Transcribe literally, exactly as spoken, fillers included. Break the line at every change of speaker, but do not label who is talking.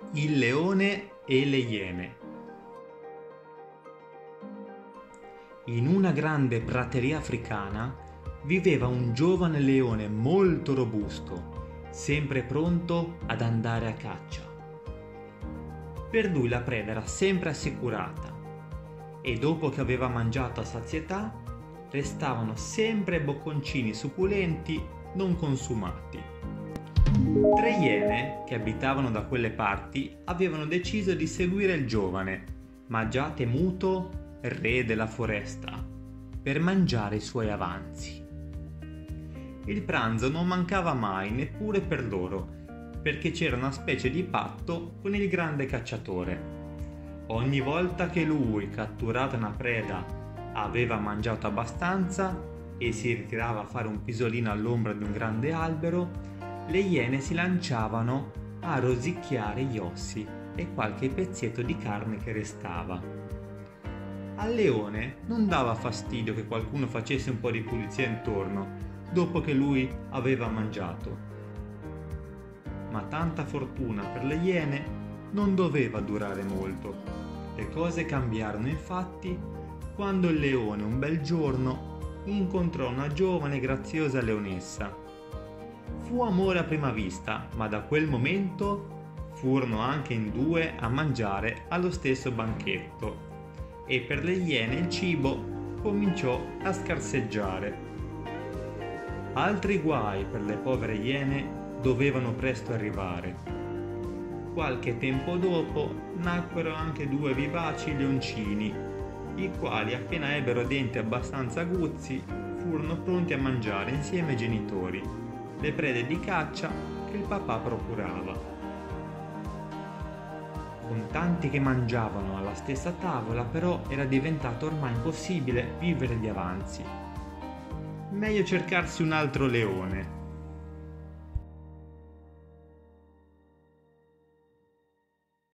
Il leone e le iene. In una grande prateria africana viveva un giovane leone molto robusto, sempre pronto ad andare a caccia. Per lui la preda era sempre assicurata e dopo che aveva mangiato a sazietà restavano sempre bocconcini succulenti non consumati. Tre iene che abitavano da quelle parti avevano deciso di seguire il giovane, ma già temuto re della foresta, per mangiare i suoi avanzi. Il pranzo non mancava mai neppure per loro, perché c'era una specie di patto con il grande cacciatore. Ogni volta che lui, catturata una preda, aveva mangiato abbastanza e si ritirava a fare un pisolino all'ombra di un grande albero, le iene si lanciavano a rosicchiare gli ossi e qualche pezzetto di carne che restava. Al leone non dava fastidio che qualcuno facesse un po' di pulizia intorno dopo che lui aveva mangiato. Ma tanta fortuna per le iene non doveva durare molto. Le cose cambiarono infatti quando il leone un bel giorno incontrò una giovane e graziosa leonessa. Fu amore a prima vista, ma da quel momento furono anche in due a mangiare allo stesso banchetto e per le iene il cibo cominciò a scarseggiare. Altri guai per le povere iene dovevano presto arrivare. Qualche tempo dopo nacquero anche due vivaci leoncini, i quali appena ebbero denti abbastanza aguzzi furono pronti a mangiare insieme ai genitori le prede di caccia che il papà procurava. Con tanti che mangiavano alla stessa tavola, però era diventato ormai impossibile vivere di avanzi. Meglio cercarsi un altro leone.